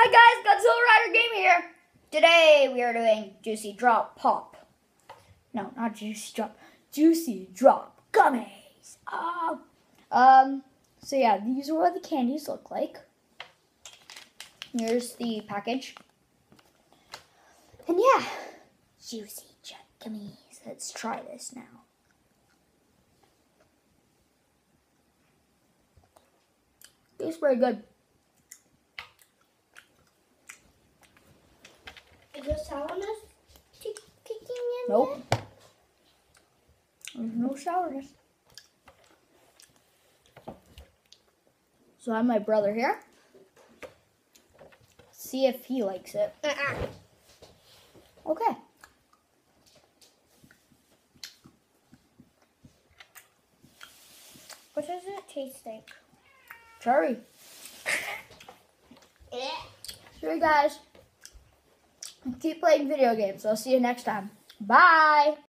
Hi guys, Godzilla Rider Game here. Today we are doing Juicy Drop Pop. No, not Juicy Drop. Juicy Drop Gummies. So yeah, these are what the candies look like. Here's the package. And yeah, Juicy Drop Gummies. Let's try this now. Tastes very good. Is there sourness kicking in? Nope. There's no sourness. So I have my brother here. See if he likes it. Okay. What does it taste like? Cherry. Sure, guys. Keep playing video games. I'll see you next time. Bye.